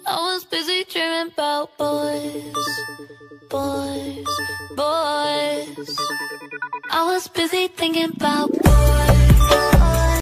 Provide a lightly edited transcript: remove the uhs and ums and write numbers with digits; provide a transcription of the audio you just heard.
I was busy dreaming about boys, boys, boys. I was busy thinking about boys.